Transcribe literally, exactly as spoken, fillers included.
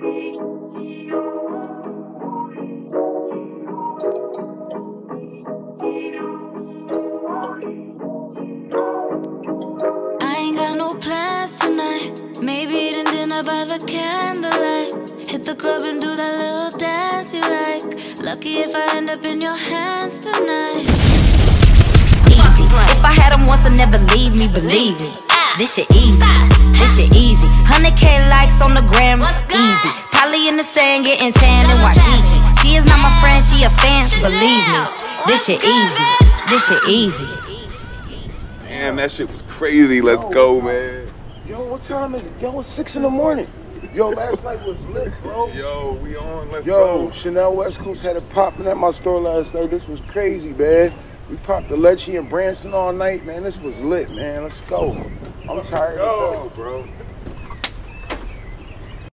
Maybe eating dinner by the candlelight. Hit the club and do that little dance you like. Lucky if I end up in your hands tonight. Easy. If I had them once, I'd never leave me, believe me. This shit easy. This shit easy. one hundred K likes on the gram, easy. Probably in the sand, getting tan and Waikiki. She is not my friend, she a fan, believe me. This shit easy. This shit easy. Damn, that shit was crazy. Let's go, man. Yo, what time is it? Yo, it's six in the morning. Yo, last night was lit, bro. Yo, we on, let's Yo, go. Yo, Chanel WestCoast had it popping at my store last night. This was crazy, man. We popped the Lecce and Branson all night, man. This was lit, man. Let's go. I'm tired Go, as hell, bro.